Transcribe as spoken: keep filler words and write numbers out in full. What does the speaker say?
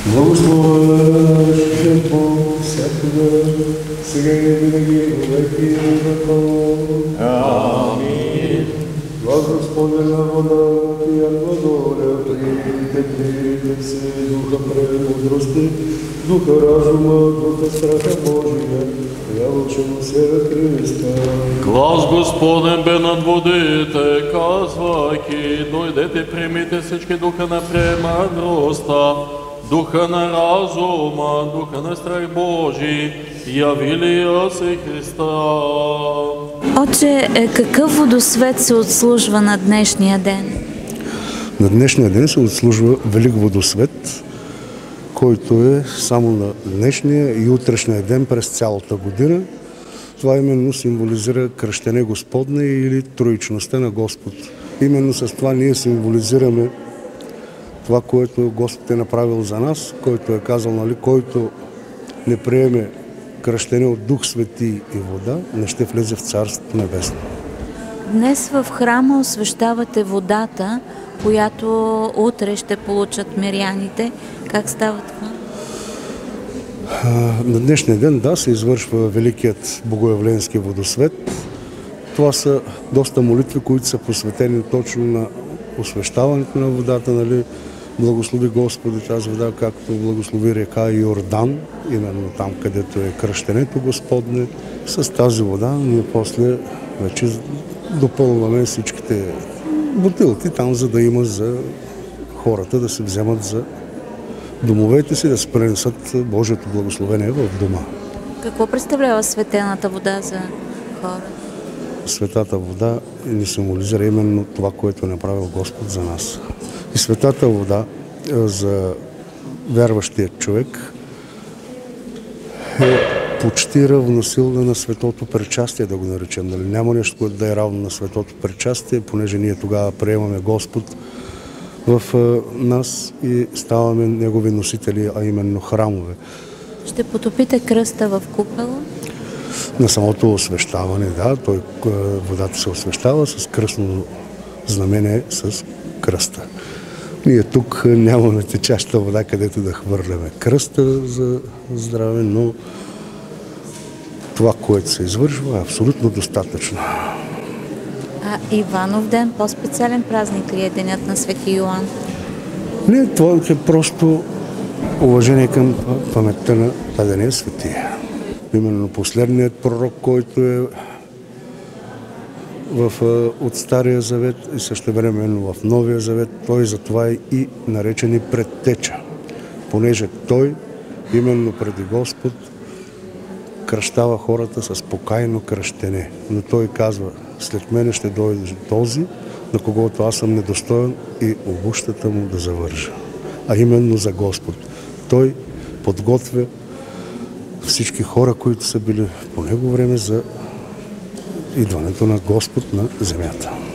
Благословен Бог всякога, сега и винаги, веки и веков. Амин. Благословена вода, тия глаголя, приемите, приемите се, духа премудрости, духа разума, духа страха Божия, явочено се Христа. Глас Господен бе над водите, казвайки, дойдете, примите всички духа на премъдростта, духа на разума, духа на страх Божий, явилия се Христа. Отче, какъв водосвет се отслужва на днешния ден? На днешния ден се отслужва Велик водосвет, който е само на днешния и утрешния ден през цялата година. Това именно символизира кръщене Господне или троичността на Господ. Именно с това ние символизираме това, което Господ е направил за нас, който е казал, нали, който не приеме кръщене от Дух Свети и вода, не ще влезе в Царството Небесно. Днес в храма освещавате водата, която утре ще получат миряните. Как става това? На днешния ден, да, се извършва Великият Богоявленски водосвет. Това са доста молитви, които са посветени точно на освещаването на водата, нали? Благослови Господи тази вода, както благослови река Йордан, именно там, където е кръщенето Господне. С тази вода ние после вече допълваме всичките бутилки там, за да има за хората да се вземат за домовете си, да се пренесат Божието благословение в дома. Какво представлява светената вода за хората? Светата вода ни символизира именно това, което е направил Господ за нас. И светата вода за вярващия човек е почти равносилна на светото причастие, да го наречем. Нали? Няма нещо, което да е равно на светото причастие, понеже ние тогава приемаме Господ в нас и ставаме Негови носители, а именно храмове. Ще потопите кръста в купела? На самото освещаване, да, той, водата се освещава с кръстно знамение с кръста. Ние тук нямаме течаща вода, където да хвърляме кръста за здраве, но това, което се извършва, е абсолютно достатъчно. А Иванов ден, по-специален празник ли е денят на Свети Йоан? Не, това е просто уважение към паметта на дадения светия. Именно последният пророк, който е в, от Стария завет и същевременно в Новия завет, той затова е и наречен и предтеча, понеже той именно преди Господ кръщава хората с покайно кръщене. Но той казва, след мене ще дойде този, на когото аз съм недостоен и обущата му да завържа. А именно за Господ. Той подготвя всички хора, които са били по него време за идването на Господ на земята.